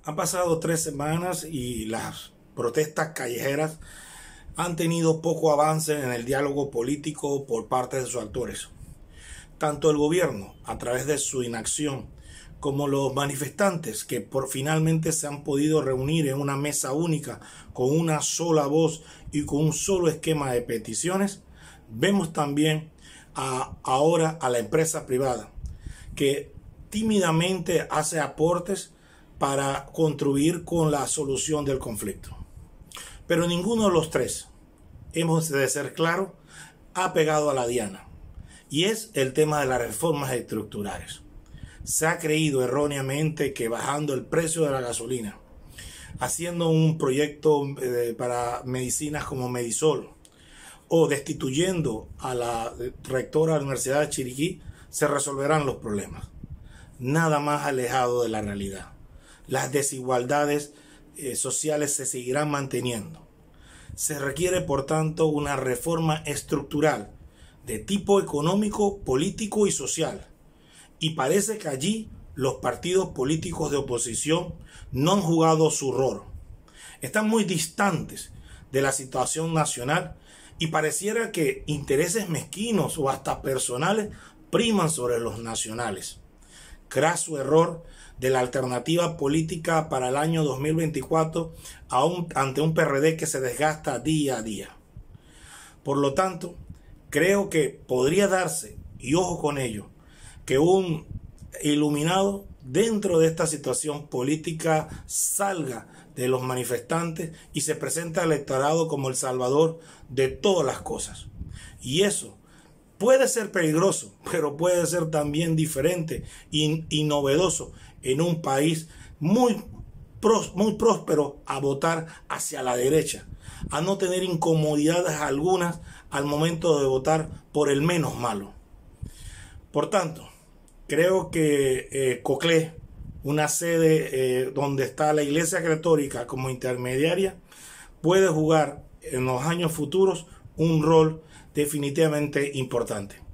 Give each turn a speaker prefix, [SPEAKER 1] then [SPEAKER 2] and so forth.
[SPEAKER 1] Han pasado 3 semanas y las protestas callejeras han tenido poco avance en el diálogo político por parte de sus actores. Tanto el gobierno, a través de su inacción, como los manifestantes que finalmente se han podido reunir en una mesa única con una sola voz y con un solo esquema de peticiones, vemos también ahora a la empresa privada que tímidamente hace aportes para contribuir con la solución del conflicto. Pero ninguno de los tres, hemos de ser claros, ha pegado a la diana. Y es el tema de las reformas estructurales. Se ha creído erróneamente que bajando el precio de la gasolina, haciendo un proyecto para medicinas como Medisol, o destituyendo a la rectora de la Universidad de Chiriquí, se resolverán los problemas. Nada más alejado de la realidad. Las desigualdades sociales se seguirán manteniendo. Se requiere, por tanto, una reforma estructural de tipo económico, político y social. Y parece que allí los partidos políticos de oposición no han jugado su rol. Están muy distantes de la situación nacional y pareciera que intereses mezquinos o hasta personales priman sobre los nacionales. Craso error de la alternativa política para el año 2024 ante un PRD que se desgasta día a día. Por lo tanto, creo que podría darse, y ojo con ello, que un iluminado dentro de esta situación política salga de los manifestantes y se presente al electorado como el salvador de todas las cosas. Y eso puede ser peligroso, pero puede ser también diferente y novedoso en un país muy próspero a votar hacia la derecha, a no tener incomodidades algunas al momento de votar por el menos malo. Por tanto, creo que Coclé, una sede donde está la Iglesia Católica como intermediaria, puede jugar en los años futuros un rol definitivamente importante.